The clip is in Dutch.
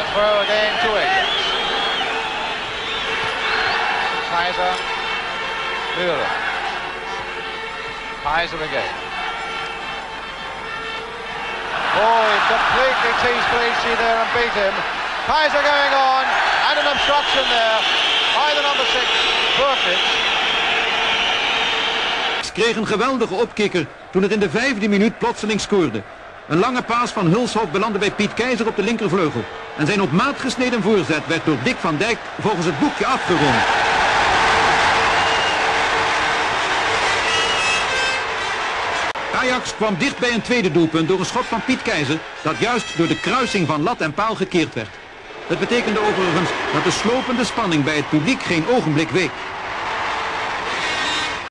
throw again to Ajax. Kaiser, Müller. Kaiser again. Oh, he completely teased Clichy there and beat him. Kaiser going on, and an obstruction there by the number 6, Burkic. Kreeg een geweldige opkikker toen het in de 5e minuut plotseling scoorde. Een lange paas van Hulshoff belandde bij Piet Keizer op de linkervleugel. En zijn op maat gesneden voorzet werd door Dick van Dijk volgens het boekje afgerond. Ajax kwam dicht bij een tweede doelpunt door een schot van Piet Keizer dat juist door de kruising van lat en paal gekeerd werd. Het betekende overigens dat de slopende spanning bij het publiek geen ogenblik week.